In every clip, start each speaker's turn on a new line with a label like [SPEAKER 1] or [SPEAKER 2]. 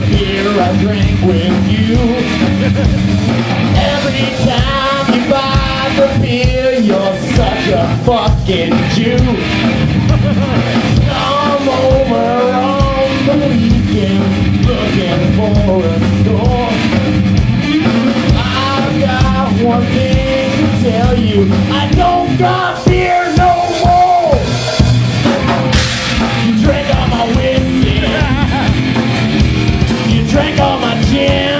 [SPEAKER 1] beer I drink with you. Every time you buy the beer, you're such a fucking Jew. Come over on the weekend looking for a store. I've got one thing to tell you, I don't got beer no more. You drank all my whiskey, you drank all my gin,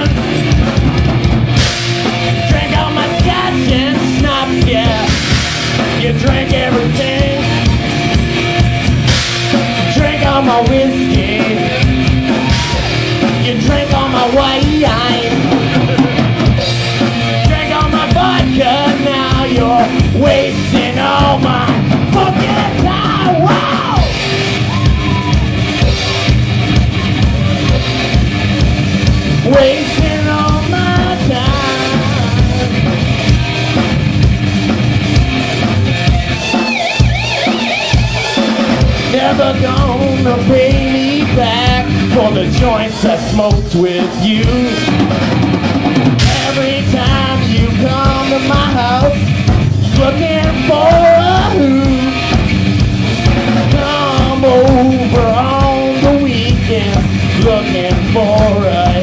[SPEAKER 1] you drank all my scotch and schnapps, yeah. You drank everything, you drank all my whiskey, you drank all my wine, drank all my vodka, now you're wasting all my fucking time, wow! Wasting all my time. Never gonna pay me back for the joints I smoked with you. Every time you come to my house looking for a hoot, come over on the weekend looking for a